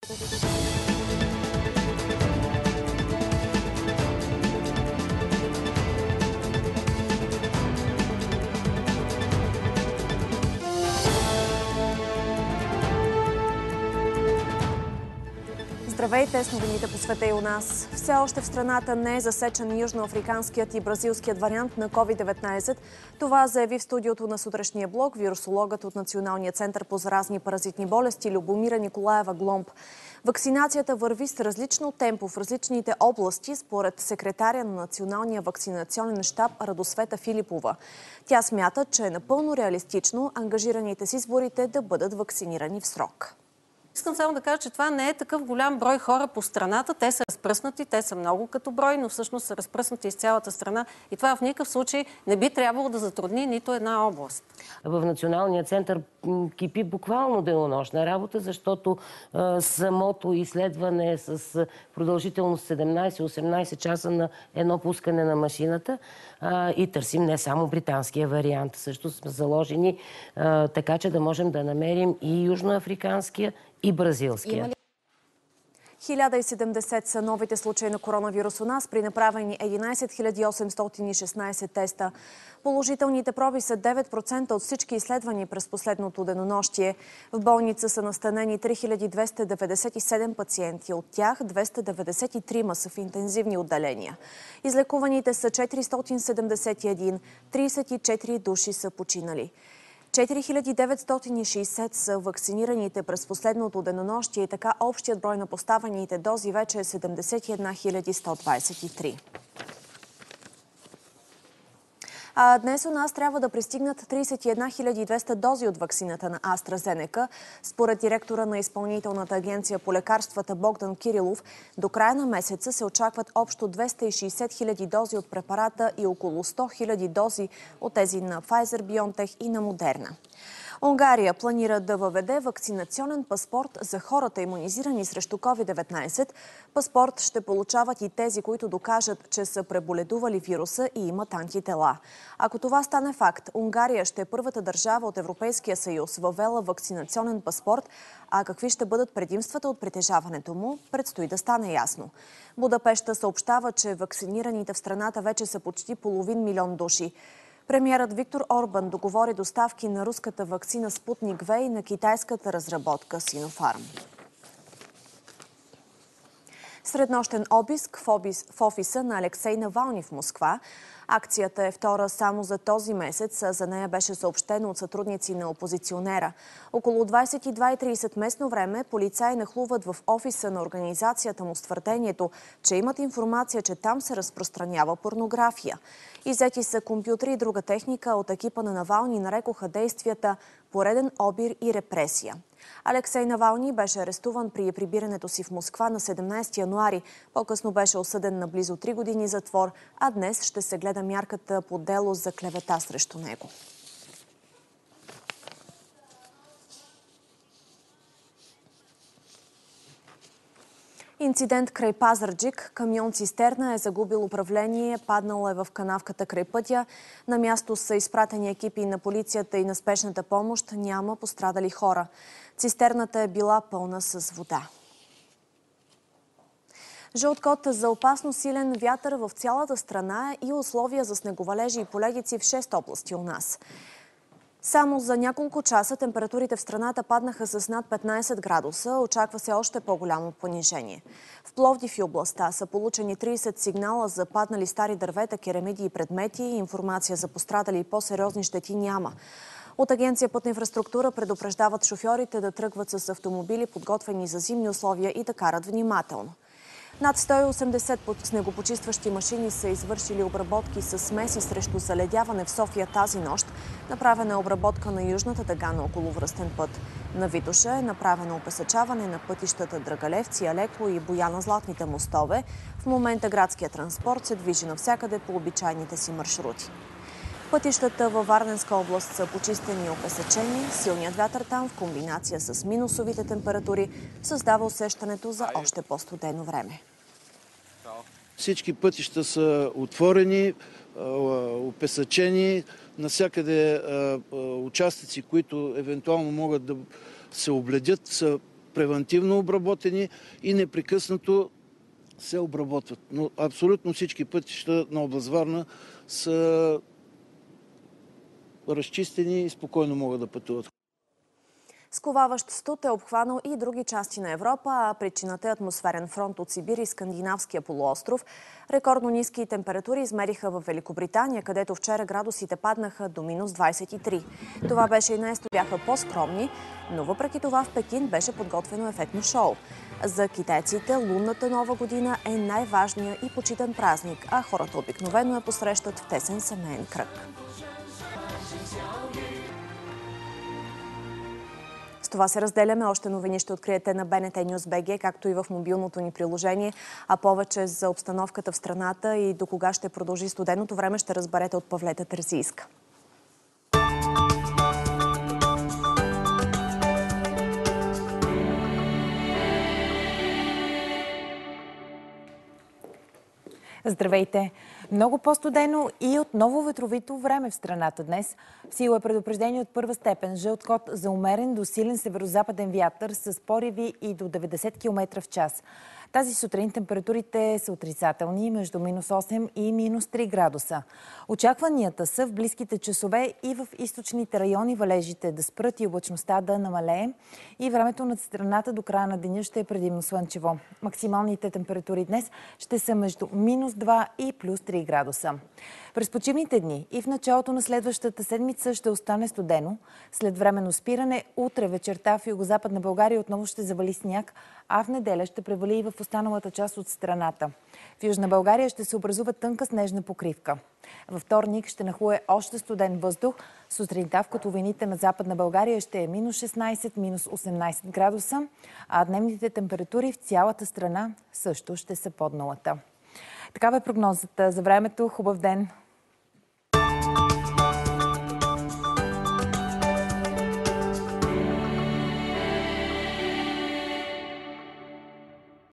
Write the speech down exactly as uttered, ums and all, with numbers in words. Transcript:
Здравейте с новините по света и у нас. Все още в страната не е засечен южноафриканският и бразилският вариант на ковид деветнайсет. Това заяви в студиото на сутрешния блок вирусологът от Националния център по заразни паразитни болести Любомира Николаева Гломб. Вакцинацията върви с различно темпо в различните области, според секретаря на Националния вакцинационен щаб Радосвета Филипова. Тя смята, че е напълно реалистично ангажираните с изборите да бъдат вакцинирани в срок. Искам само да кажа, че това не е такъв голям брой хора по страната. Те са разпръснати, те са много като брой, но всъщност са разпръснати из цялата страна. И това в никакъв случай не би трябвало да затрудни нито една област. В Националния център кипи буквално денонощна работа, защото а, самото изследване с продължителност седемнайсет-осемнайсет часа на едно пускане на машината а, и търсим не само британския вариант. Също сме заложени а, така, че да можем да намерим и южноафриканския, и бразилския. хиляда и седемдесет са новите случаи на коронавирус у нас при направени единайсет хиляди осемстотин и шестнайсет теста. Положителните проби са девет процента от всички изследвани през последното денонощие. В болница са настанени три хиляди двеста деветдесет и седем пациенти. От тях двеста деветдесет и три са в интензивни отделения. Излекуваните са четиристотин седемдесет и един, трийсет и четири души са починали. четири хиляди деветстотин и шейсет са вакцинираните през последното денонощие и така общият брой на поставените дози вече е седемдесет и една хиляди сто двайсет и три. А днес у нас трябва да пристигнат трийсет и една хиляди и двеста дози от ваксината на AstraZeneca. Според директора на Изпълнителната агенция по лекарствата Богдан Кирилов, до края на месеца се очакват общо двеста и шейсет хиляди дози от препарата и около сто хиляди дози от тези на Pfizer, BioNTech и на Moderna. Унгария планира да въведе вакцинационен паспорт за хората, имунизирани срещу ковид деветнайсет. Паспорт ще получават и тези, които докажат, че са преболедували вируса и имат антитела. Ако това стане факт, Унгария ще е първата държава от Европейския съюз въвела вакцинационен паспорт, а какви ще бъдат предимствата от притежаването му, предстои да стане ясно. Будапеща съобщава, че вакцинираните в страната вече са почти половин милион души. Премиерът Виктор Орбан договори доставки на руската ваксина Спутник В и на китайската разработка Синофарм. Среднощен обиск в офиса на Алексей Навални в Москва. Акцията е втора само за този месец. За нея беше съобщено от сътрудници на опозиционера. Около двайсет и две и трийсет местно време полицаи нахлуват в офиса на организацията му с твърдението, че имат информация, че там се разпространява порнография. Иззети са компютри и друга техника. От екипа на Навални нарекоха действията пореден обир и репресия. Алексей Навални беше арестуван при прибирането си в Москва на седемнайсети януари. По-късно беше осъден на близо три години затвор, а днес ще се гледа мярката по дело за клевета срещу него. Инцидент край Пазарджик. Камион-цистерна е загубил управление, паднал е в канавката край пътя. На място са изпратени екипи на полицията и на спешната помощ. Няма пострадали хора. Цистерната е била пълна с вода. Жълт код за опасно силен вятър в цялата страна и условия за снеговалежи и поледици в шест области у нас. Само за няколко часа температурите в страната паднаха с над петнайсет градуса. Очаква се още по-голямо понижение. В Пловдив и областта са получени трийсет сигнала за паднали стари дървета, керамиди и предмети. Информация за пострадали и по-сериозни щети няма. От Агенция Пътна инфраструктура предупреждават шофьорите да тръгват с автомобили, подготвени за зимни условия, и да карат внимателно. Над сто и осемдесет снегопочистващи машини са извършили обработки с смеси срещу заледяване в София тази нощ. Направена е обработка на южната дъга на околовръстен път. На Витоша е направено опесъчаване на пътищата Драгалевци, Алеко и Бояна Златните мостове. В момента градският транспорт се движи навсякъде по обичайните си маршрути. Пътищата във Варненска област са почистени и опесъчени. Силният вятър там в комбинация с минусовите температури създава усещането за още по-студено време. Всички пътища са отворени, опесъчени. Навсякъде участъци, които евентуално могат да се обледят, са превантивно обработени и непрекъснато се обработват. Но абсолютно всички пътища на област Варна са разчистени и спокойно могат да пътуват. Сковаващ студ е обхванал и други части на Европа, а причината е атмосферен фронт от Сибир и Скандинавския полуостров. Рекордно ниски температури измериха в Великобритания, където вчера градусите паднаха до минус двадесет и три. Това беше и днес, бяха по-скромни, но въпреки това в Пекин беше подготвено ефектно шоу. За китайците лунната нова година е най-важният и почитан празник, а хората обикновено я посрещат в тесен семейен кръг. С това се разделяме. Още новини ще откриете на БНТ News би джи, както и в мобилното ни приложение. А повече за обстановката в страната и до кога ще продължи студеното време ще разберете от Павлета Терзийска. Здравейте! Много по-студено и отново ветровито време в страната днес. В сила е предупреждение от първа степен. Жълт код за умерен до силен северозападен вятър с пориви и до деветдесет километра в час. Тази сутрин температурите са отрицателни, между минус осем и минус три градуса. Очакванията са в близките часове и в източните райони валежите да спрат и облачността да намалее и времето над страната до края на деня ще е предимно слънчево. Максималните температури днес ще са между минус два и плюс три градуса. През почивните дни и в началото на следващата седмица ще остане студено. След временно спиране, утре вечерта в югозападна България отново ще завали сняг, а в неделя ще превали и в останалата част от страната. В Южна България ще се образува тънка снежна покривка. Във вторник ще нахлуе още студен въздух. Сутринта в котловините на Западна България ще е минус шестнадесет, минус осемнадесет градуса, а дневните температури в цялата страна също ще са под нулата. Такава е прогнозата за времето. Хубав ден!